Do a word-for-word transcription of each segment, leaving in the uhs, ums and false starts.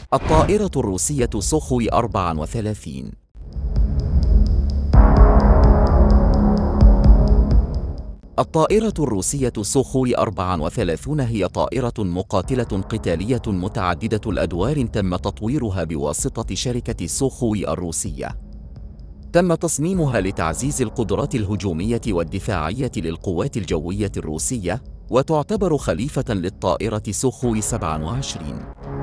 الطائرة الروسية سوخوي أربعة وثلاثين. الطائرة الروسية سوخوي أربعة وثلاثين هي طائرة مقاتلة قتالية متعددة الأدوار تم تطويرها بواسطة شركة سوخوي الروسية. تم تصميمها لتعزيز القدرات الهجومية والدفاعية للقوات الجوية الروسية، وتعتبر خليفة للطائرة سوخوي سبعة وعشرين.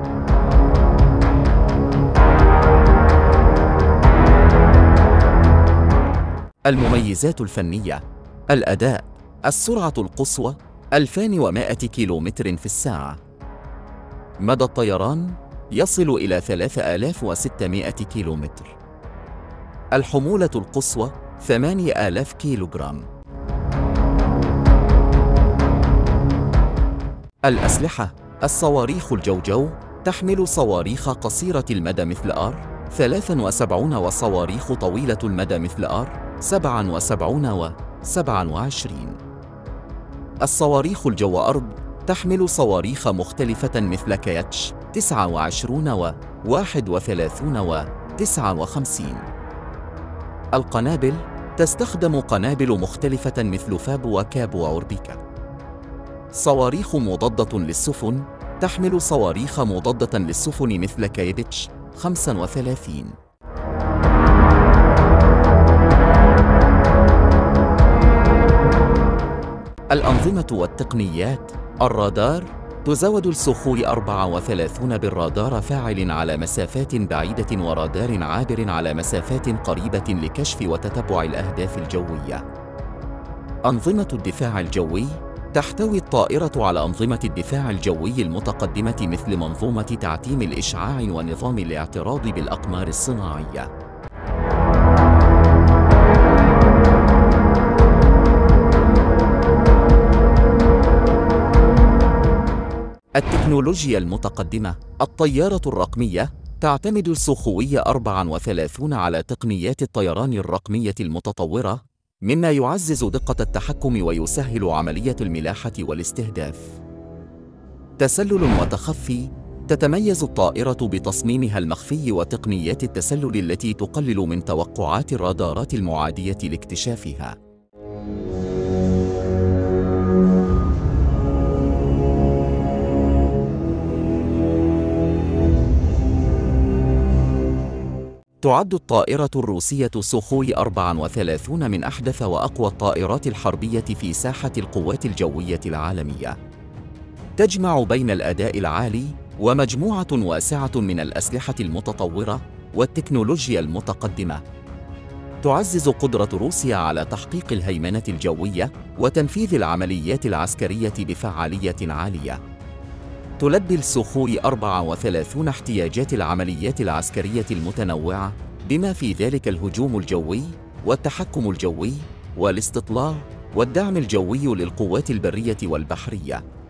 المميزات الفنية: الأداء: السرعة القصوى ألفين ومائة كيلومتر في الساعة. مدى الطيران يصل إلى ثلاثة آلاف وستمائة كيلومتر. الحمولة القصوى ثمانية آلاف كيلوغرام. الأسلحة: الصواريخ الجوجو تحمل صواريخ قصيرة المدى مثل آر ثلاثة وسبعين وصواريخ طويلة المدى مثل آر سبعة وسبعين و سبعة وعشرين. الصواريخ الجو أرض تحمل صواريخ مختلفة مثل كياتش تسعة وعشرين و واحد وثلاثين و تسعة وخمسين. القنابل تستخدم قنابل مختلفة مثل فاب وكاب وأوربيكا. صواريخ مضادة للسفن تحمل صواريخ مضادة للسفن مثل كايبتش خمسة وثلاثين. الأنظمة والتقنيات: الرادار: تزود السوخوي أربعة وثلاثين بالرادار فاعل على مسافات بعيدة ورادار عابر على مسافات قريبة لكشف وتتبع الأهداف الجوية. أنظمة الدفاع الجوي: تحتوي الطائرة على أنظمة الدفاع الجوي المتقدمة مثل منظومة تعتيم الإشعاع ونظام الاعتراض بالأقمار الصناعية. التكنولوجيا المتقدمة: الطيارة الرقمية: تعتمد السوخوي أربعة وثلاثين على تقنيات الطيران الرقمية المتطورة، مما يعزز دقة التحكم ويسهل عملية الملاحة والاستهداف. تسلل وتخفي: تتميز الطائرة بتصميمها المخفي وتقنيات التسلل التي تقلل من توقعات الرادارات المعادية لاكتشافها. تعد الطائرة الروسية سوخوي أربعة وثلاثين من أحدث وأقوى الطائرات الحربية في ساحة القوات الجوية العالمية. تجمع بين الأداء العالي ومجموعة واسعة من الأسلحة المتطورة والتكنولوجيا المتقدمة. تعزز قدرة روسيا على تحقيق الهيمنة الجوية وتنفيذ العمليات العسكرية بفعالية عالية. تلبي السوخوي أربعة وثلاثين احتياجات العمليات العسكرية المتنوعة، بما في ذلك الهجوم الجوي والتحكم الجوي والاستطلاع والدعم الجوي للقوات البرية والبحرية.